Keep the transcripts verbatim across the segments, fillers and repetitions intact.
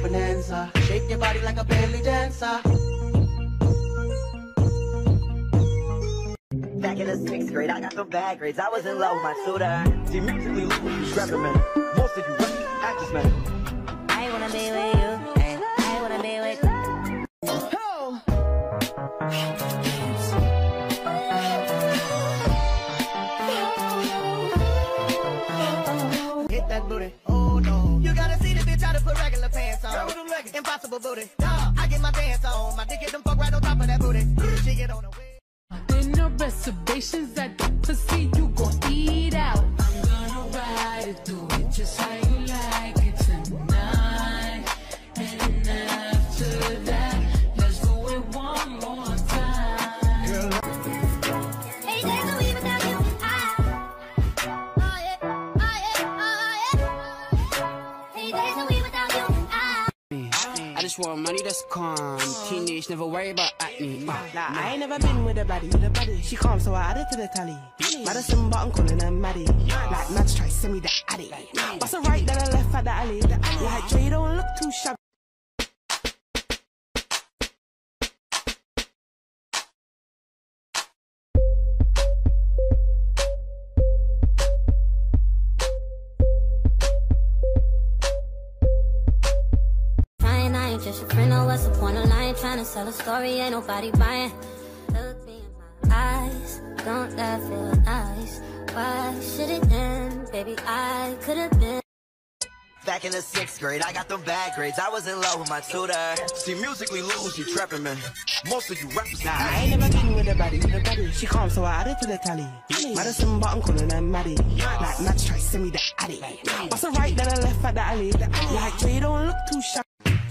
bonanza. Shake your body like a belly dancer. Back in the sixth grade, I got some bad grades. I was in love with my tutor. See, musically, Louis, Trevor, man. Most of you actors, man. I wanna be with you. I wanna be with you. Hit that booty. Oh no. You gotta see the bitch how to put regular pants on. Impossible booty. Nah, I get my dance on. My dick get them fuck right on top of that booty. She get on the way. There no reservations at the pussy, you gon' eat out. I'm gonna ride it, do it just how you like it tonight. And after that, let's do it one more time. Hey, there's no even without you. Ah. Oh yeah, oh yeah, oh yeah. Hey, there's no even without you. Ah. I just want money that's calm. Teenage, never worry about acne. Nah, I ain't never been with a baddie, with a baddie. She calm, so I add it to the tally. Madison, but I'm calling her Maddie. Like Mads try send me the addy. Bust a right, then I left at the alley. Like Jay, don't look too shabby. I ain't just your friend, oh, what's the point of lying? Trying to sell a story, ain't nobody buying. Look me in my eyes, don't that feel nice? Why should it end? Baby, I could've been. Back in the sixth grade, I got them bad grades. I was in love with my tutor. See, musically, Louis, you trapping, man. Most of you rappers. Nah, I ain't never been with a baddie, with a baddie. She calm, so I add it to the tally. Madison, but I'm calling her Maddie. Like Mads try send me the addy. Bust a right, then I left at the alley. Like Jay, don't look too shabby.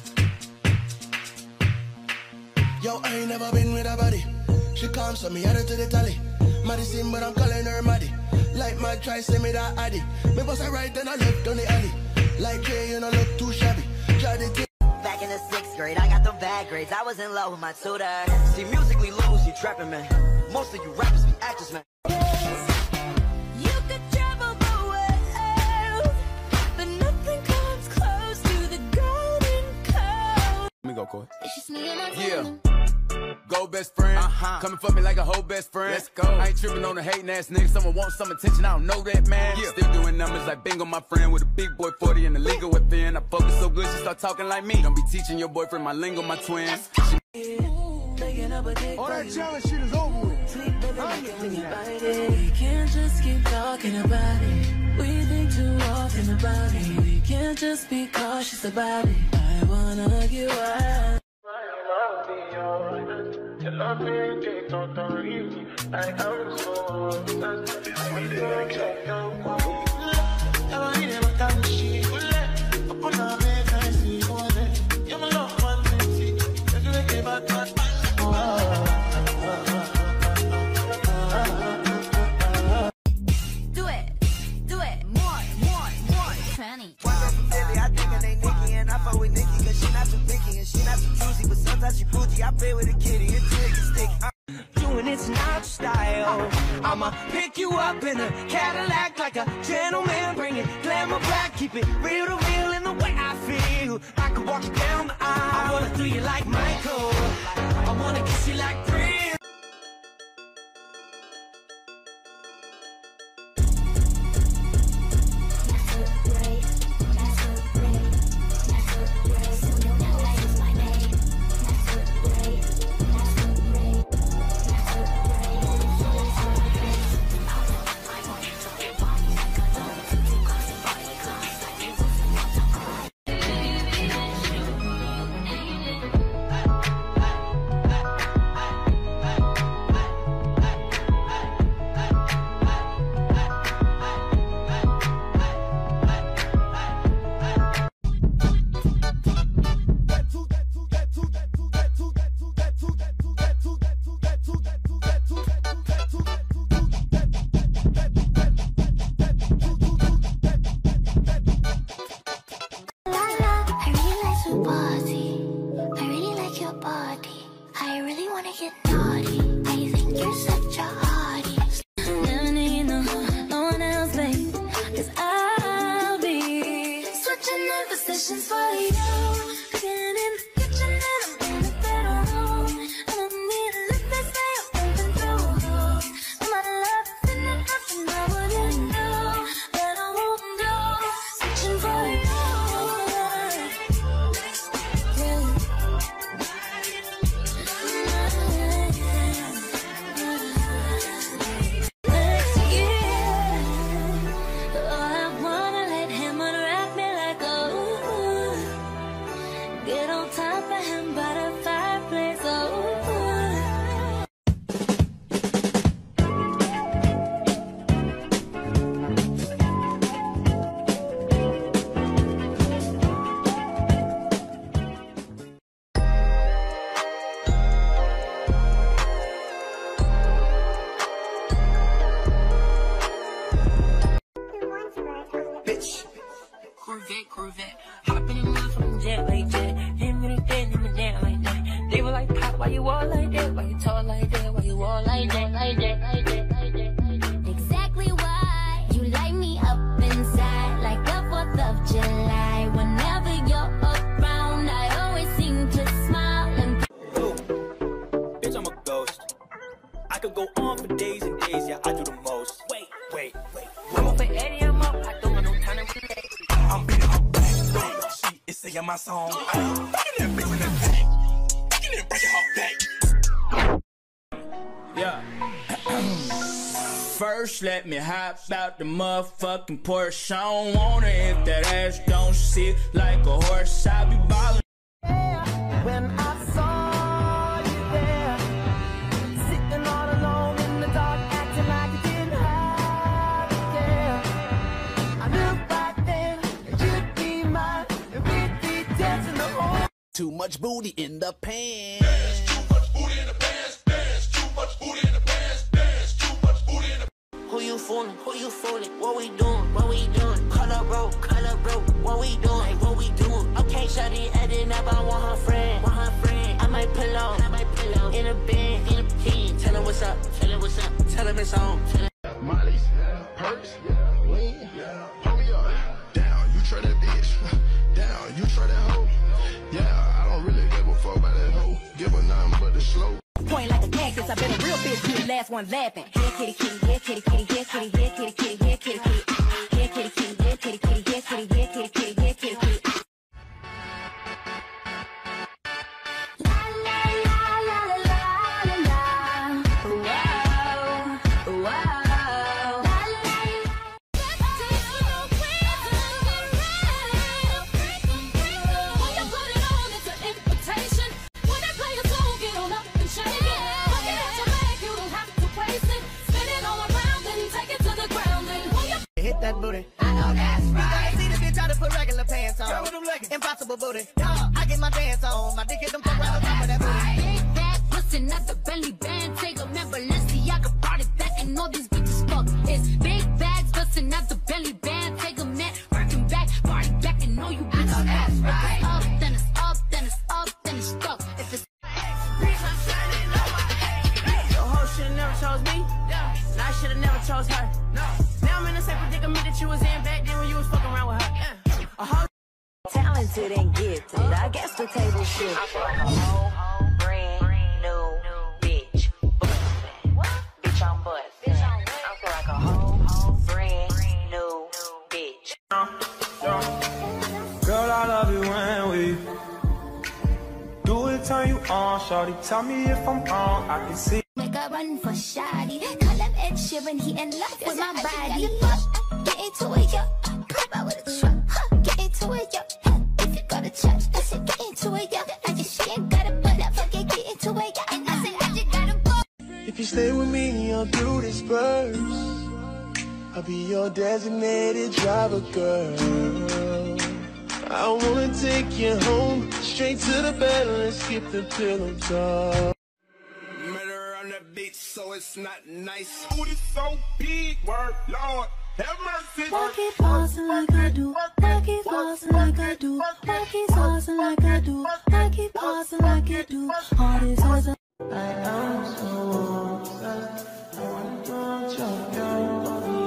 Yo, I ain't never been with a body. She comes so me add her to the tally. Madison, but I'm calling her Maddie. Like my try send me that addy. Me bust her right, then I left on the alley. Like Jay, you know, look too shabby. Try to Back in the sixth grade, I got them bad grades. I was in love with my tutor. See, musically, Louis, you trapping, man. Most of you rappers be actors, man. You could travel the world, but nothing comes close to the golden code. Let me go, Coy. It's just me and my Yeah. team. Go best friend, Uh-huh. coming for me like a whole best friend. Let's go. I ain't tripping on the hating ass nigga. Someone wants some attention, I don't know that, man. Yeah. Still doing numbers like bingo, my friend, with a big boy forty in the legal within. I focus so good, she start talking like me. Don't be teaching your boyfriend my lingo, my twin. all that challenge shit is over with. We can't just keep talking about it. We think too often about it. We can't just be cautious about it. I wanna get wild. You love me, take no time easy. I am so obsessed. I need to check out. I need to come she will let. Upon a bed, I see one day. You're my love, one thing. If you make it back, back, Do it, do it, more, more, more. Tranny. I think her name Nikki, and I fuck with Nikki, cause she not too picky, and she not too choosy, but sometimes she bougie. I play with a kitty, it's twig and sticky. Doing it's not style. I'ma pick you up in a Cadillac like a gentleman. Bring it glamour back, keep it real to real in the way I feel. I could walk you down the aisle. I wanna do you like Michael. I wanna kiss you like Prince. get naughty. I think you're such a hottie. Never need no, no one else, babe. Cause I'll be Switching in positions for you. bitch. Corvette, Corvette. Hop in the motherfucking jet like that. Him and that, him and that like that. They were like, Pop, why you all like that? Why you talk like that? Why you all like that? Like that, like that, like that, like that. Exactly why you light me up inside like the fourth of July. Whenever you're around, I always seem to smile and. Ooh, bitch, I'm a ghost. I could go on for days and days, yeah, I do the most. Wait, wait, wait. I'm up at Eddie, I'm up. I don't got no time to relate. I'm beating her back. She is singing my song. I'm that bitch in the back. Fucking and breaking her back. Yeah. First, let me hop out the motherfucking Porsche. I don't want it if that ass don't sit like a horse. I be ballin'. When I saw you there, sitting all alone in the dark, acting like you didn't have to care. I knew back then that you'd be mine, and we'd be dancing the whole. Too much booty in the pants. Dance, too much booty in the pants. Dance, too much booty in the pants. Dance, too much booty in the. Who you fooling? Who you fooling? What we doing? What we doing? Color bro, color bro. What we doing? Like, what we doing? Okay, shawty, adding up. I want her friend. Want her friend. I might pull on. I might pull on. In a bed, in a pen. Tell her what's up. Tell her what's up. Tell her it's on. Tell her. Molly's, perks, lean, pull me up. Down, you try that bitch. Down, you try that hoe. Yeah, I don't really give a fuck about that hoe. Give her nothing but the slow. Point like a cactus, I bet a real bitch be the last one laughing. Here kitty kitty, here kitty kitty, here kitty, here kitty kitty, here kitty kitty, here kitty kitty, here kitty kitty, here kitty, here kitty kitty, here kitty kitty. La la la la la la la. Wow, wow. La la la. When you put it on, it's an invitation. When they play a song, get on up and shake it. Look at your leg, you don't have to waste it. Spin it all around, then take it to the ground. And when you Hit that booty. I know that's right. See the bitch out to put regular pants on. Impossible booty. I get my dance on. My dick hit them fuck right on top of that booty. big bag, bustin' at the belly band. Take a man, Balenciaga brought it back, and all these bitches fuck. It's big bags, bustin' at the belly band. Take a man, working back, party back, and all you bitches fuck. If it's up, then it's up, then it's up, then it's stuck. If it's Your hoe should've never chose me. And I should've never chose her. Now I'm in the same predicament that you was in back then when you was fucking around with her. A hoe Talented and gifted, I guess the table shift. I feel like a whole, whole brand new bitch. Bitch, I'm bustin'. I feel like a whole, whole brand new bitch. Girl, I love you when we do it, turn you on, shawty. Tell me if I'm wrong, I can see. make a run for shoddy. Call him Ed Sheeran, he in love with my body. Get into it, yo. Pop out with a truck. Huh. Get into it, yo. Huh. If you go to church, I said get into it, yo. I just she ain't got a butt up, okay, get into it, yo. And I said I just gotta go. If you stay with me, I'll do this first. I'll be your designated driver, girl. I wanna take you home, straight to the bed, let's skip the pillow talk. Murder on the beat, so it's not nice. Booty so big, word, Lord, have mercy. Work it fast like I do, work it fast like I do, work it fast like I do, work it fast like I do. All this hustle. I am so obsessed. I want to jump down on me.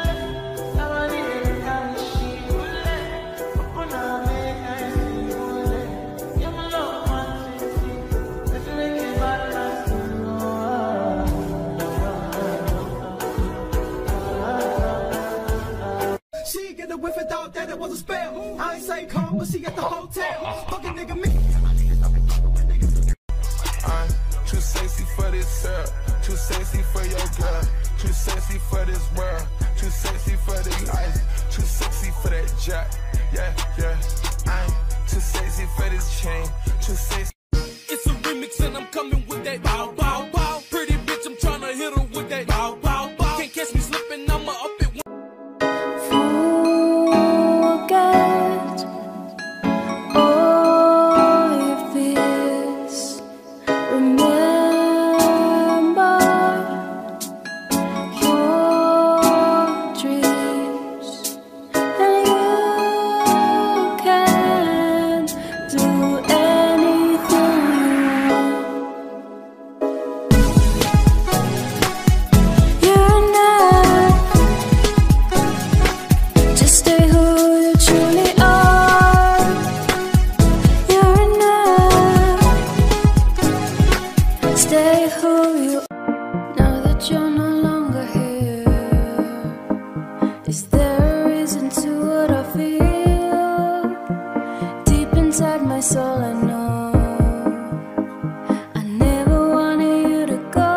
She get the whiff and thought that it was a spell. I ain't say come, but she at the hotel. Fucking nigga me. I'm too sexy for this girl, too sexy for your girl, too sexy for this world, too sexy for the life, too sexy for that jack. Yeah, yeah. I'm too sexy for this chain, too sexy. It's a remix and I'm coming with that bow bow bow. Pretty bitch, I'm tryna hit her with that bow bow bow. Can't catch me slipping, I'ma up it. Forget all of this. Remember your dreams and Is there a reason to what I feel? Deep inside my soul I know I never wanted you to go.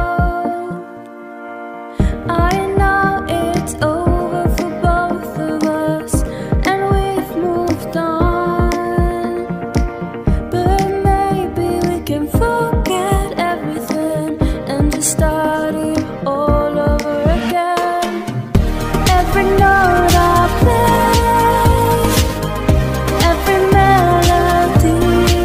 I know it's over for both of us and we've moved on, but maybe we can forget everything and just start it all over again. Every note I play, every melody.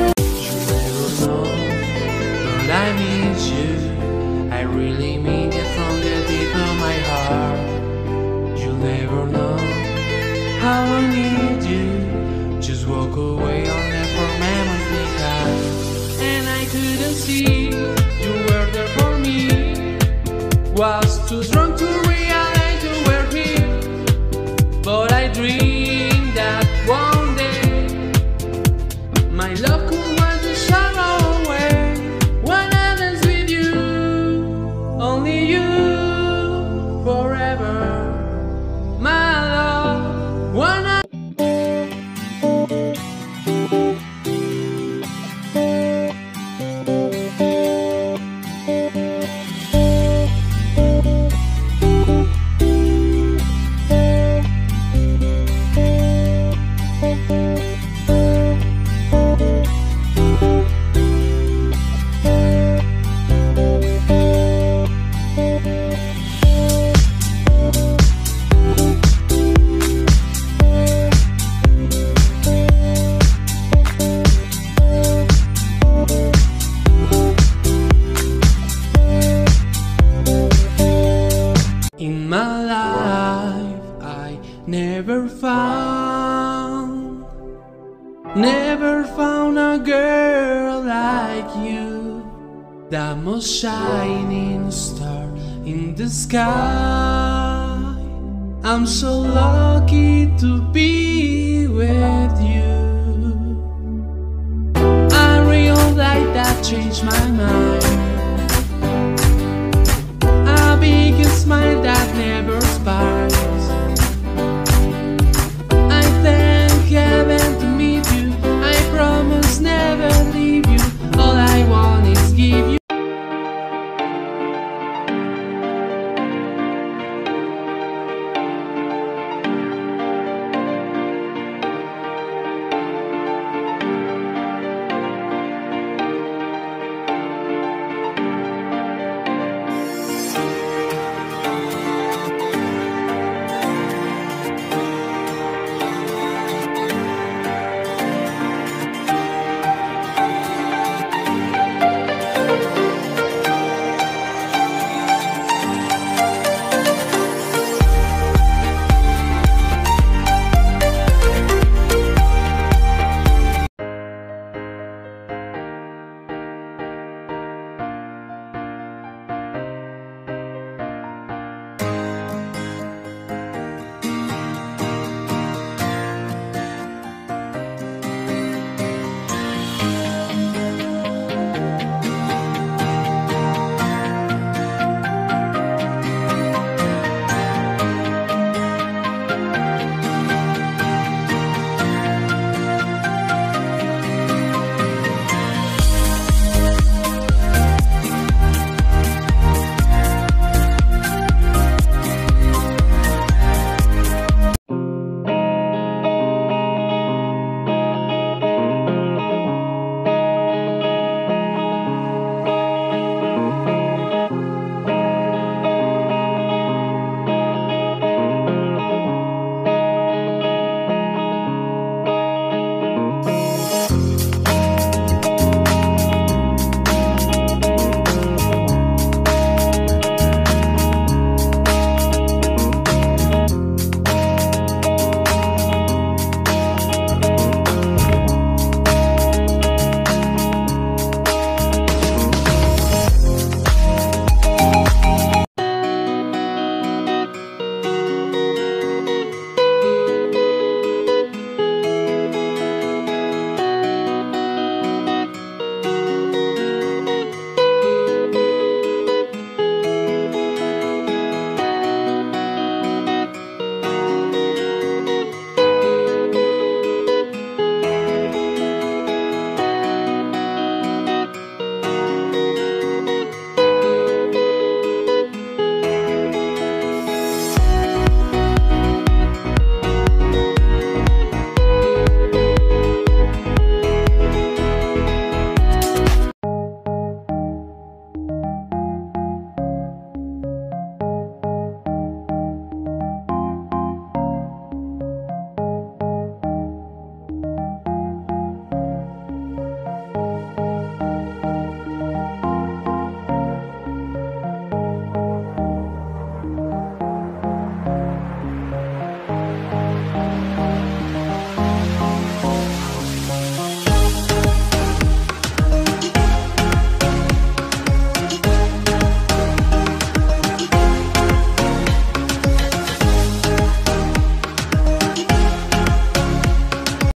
But I need you, I really mean it from the deep of my heart. You never know how I need you. Just walk away on that for memories we had. And I couldn't see you were there for me. Was too drunk to realize you were here. But I dreamed that one day my love could wipe the shadow away. When I dance with you, only you, forever, my love. When I in my life I never found, never found a girl like you, the most shining star in the sky. I'm so lucky to be with you. I realized that changed my mind. A big smile that never sparked.